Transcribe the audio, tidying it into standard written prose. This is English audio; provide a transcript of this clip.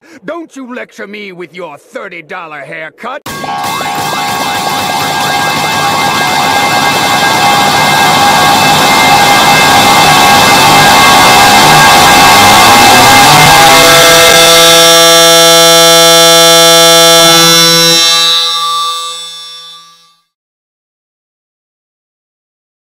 Don't you lecture me with your $30 haircut!